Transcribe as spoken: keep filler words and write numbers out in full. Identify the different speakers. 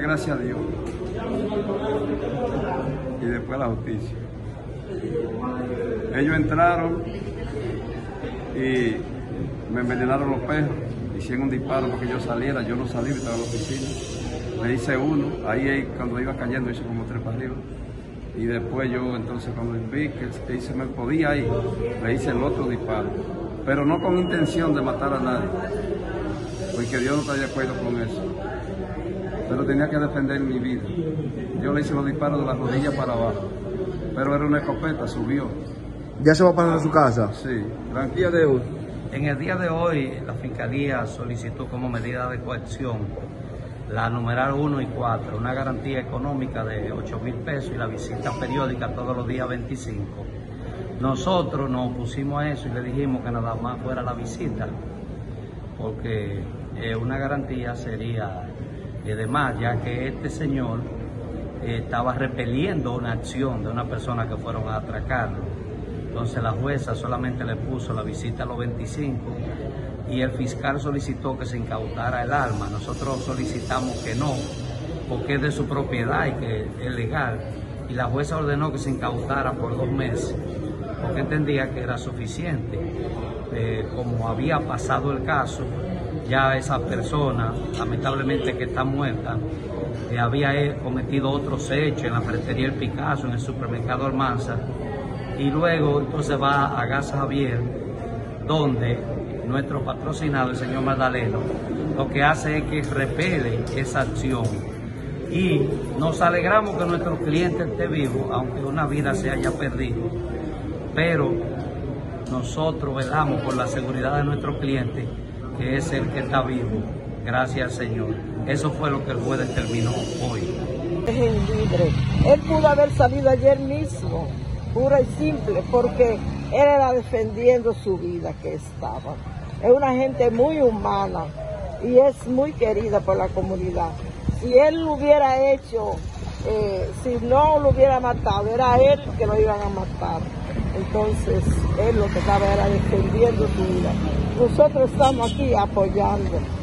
Speaker 1: gracias a Dios y después la justicia. Ellos entraron y me envenenaron los perros, hicieron un disparo para que yo saliera, yo no salí, estaba en la oficina. Le hice uno, ahí cuando iba cayendo hice como tres para arriba. Y después yo, entonces cuando vi que él se me podía ir, le hice el otro disparo. Pero no con intención de matar a nadie, porque Dios no está de acuerdo con eso. Pero tenía que defender mi vida. Yo le hice los disparos de la rodilla para abajo, pero era una escopeta, subió.
Speaker 2: ¿Ya se va para su casa?
Speaker 1: Sí,
Speaker 2: tranquila de hoy.
Speaker 3: En el día de hoy, la Fiscalía solicitó como medida de coerción la numeral uno y cuatro, una garantía económica de ocho mil pesos y la visita periódica todos los días veinticinco. Nosotros nos opusimos a eso y le dijimos que nada más fuera la visita, porque eh, una garantía sería eh, de más, ya que este señor eh, estaba repeliendo una acción de una persona que fueron a atracarlo. Entonces la jueza solamente le puso la visita a los veinticinco y el fiscal solicitó que se incautara el arma. Nosotros solicitamos que no, porque es de su propiedad y que es legal. Y la jueza ordenó que se incautara por dos meses, porque entendía que era suficiente. Eh, como había pasado el caso, ya esa persona, lamentablemente que está muerta, eh, había cometido otros hechos en la ferretería El Picasso, en el supermercado Almanza, y luego entonces va a Casa Javier, donde nuestro patrocinado, el señor Magdaleno, lo que hace es que repele esa acción. Y nos alegramos que nuestro cliente esté vivo, aunque una vida se haya perdido. Pero nosotros velamos por la seguridad de nuestro cliente, que es el que está vivo. Gracias al Señor. Eso fue lo que el juez determinó hoy.
Speaker 4: Es libre. Él pudo haber salido ayer mismo, pura y simple, porque él era defendiendo su vida que estaba. Es una gente muy humana y es muy querida por la comunidad. Si él lo hubiera hecho, eh, si no lo hubiera matado, era él que lo iban a matar. Entonces, él lo que estaba era defendiendo su vida. Nosotros estamos aquí apoyando.